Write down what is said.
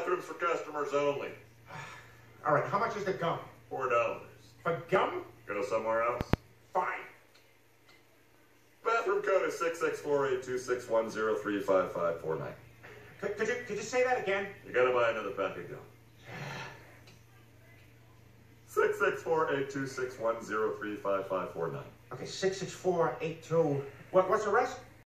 Bathrooms for customers only. All right, how much is the gum? $4. For gum? Go somewhere else. Fine. Bathroom code is 664-826-1035-549. Could you say that again? You gotta buy another pack of gum. 664-826-1035-549. Okay, 66482. What's the rest?